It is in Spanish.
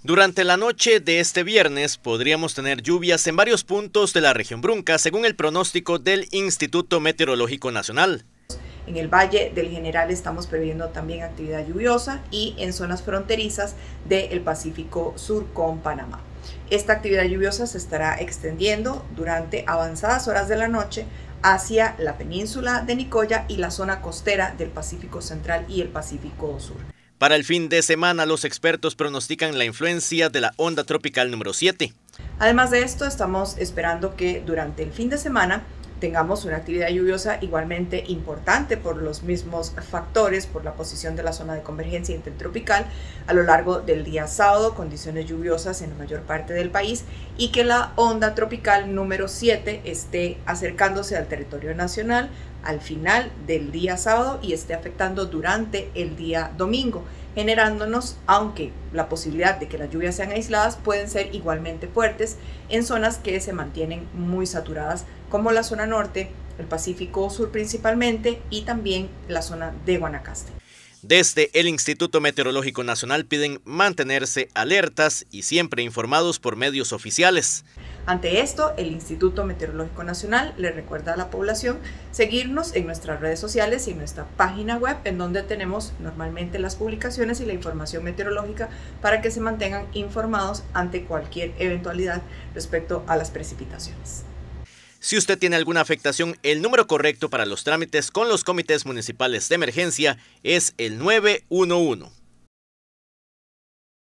Durante la noche de este viernes podríamos tener lluvias en varios puntos de la región Brunca, según el pronóstico del Instituto Meteorológico Nacional. En el Valle del General estamos previendo también actividad lluviosa y en zonas fronterizas del Pacífico Sur con Panamá. Esta actividad lluviosa se estará extendiendo durante avanzadas horas de la noche hacia la península de Nicoya y la zona costera del Pacífico Central y el Pacífico Sur. Para el fin de semana, los expertos pronostican la influencia de la onda tropical número 7. Además de esto, estamos esperando que durante el fin de semana tengamos una actividad lluviosa igualmente importante por los mismos factores, por la posición de la zona de convergencia intertropical a lo largo del día sábado, condiciones lluviosas en la mayor parte del país y que la onda tropical número 7 esté acercándose al territorio nacional al final del día sábado y esté afectando durante el día domingo, generándonos, aunque la posibilidad de que las lluvias sean aisladas, pueden ser igualmente fuertes en zonas que se mantienen muy saturadas, como la zona norte, el Pacífico Sur principalmente y también la zona de Guanacaste. Desde el Instituto Meteorológico Nacional piden mantenerse alertas y siempre informados por medios oficiales. Ante esto, el Instituto Meteorológico Nacional le recuerda a la población seguirnos en nuestras redes sociales y en nuestra página web, en donde tenemos normalmente las publicaciones y la información meteorológica para que se mantengan informados ante cualquier eventualidad respecto a las precipitaciones. Si usted tiene alguna afectación, el número correcto para los trámites con los comités municipales de emergencia es el 911.